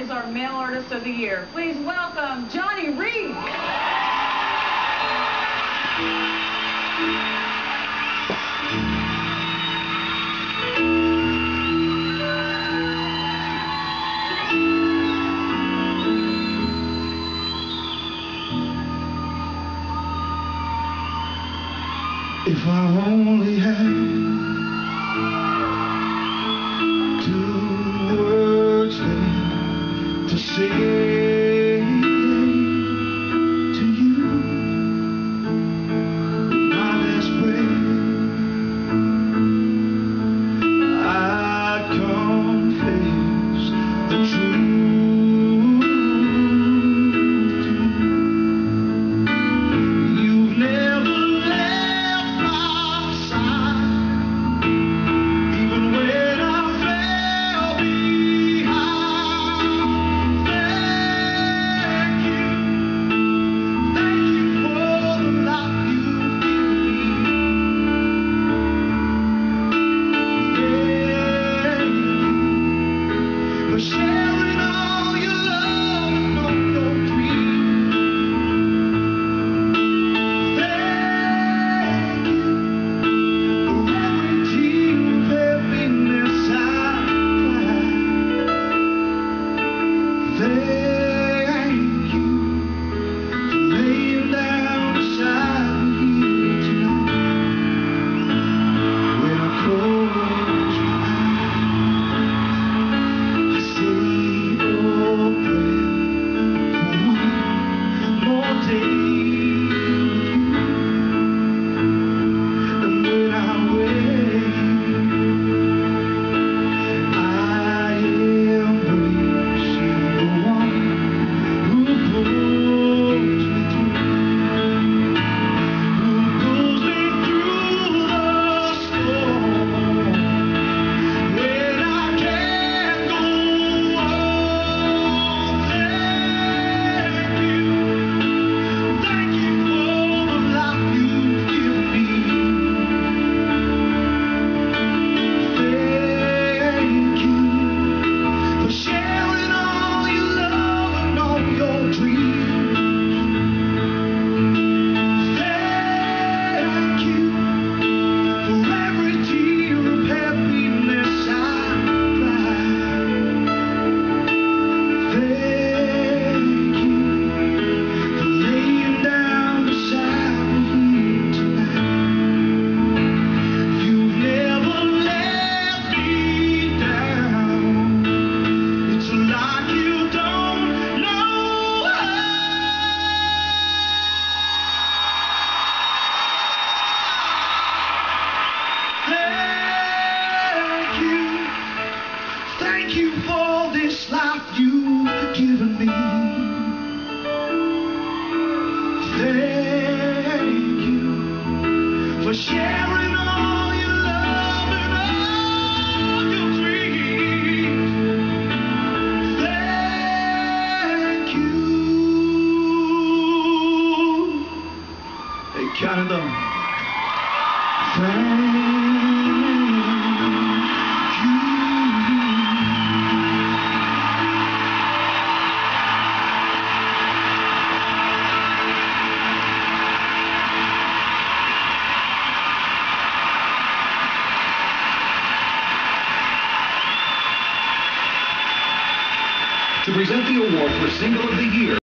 is our Male Artist of the Year. Please welcome Johnny Reid. If I only had 2 words then to say to you, my last breath, I'd confess the truth to you. You've never left my side, even when I fell behind. Thank you for the life you've given me. Thank you for sharing all your love and all your dreams. Thank you for every tear of happiness I cried. Thank you for laying down beside me here tonight. When I close my eyes, I say your prayer for one more day with you. And when I wake, I embrace the one who pulls me through, the storm when I can't go on. Thank you for the life you've given me. Thank you for sharing all your love and all your dreams. Thank you for every tear of happiness I cried. Thank you for laying down beside me here tonight. You've never let me down. It's like you don't know how. Thank you for this life you've given me. Thank you for sharing all your love and all your dreams. Thank you. Hey, count it down. Thank you. To present the award for Single of the Year.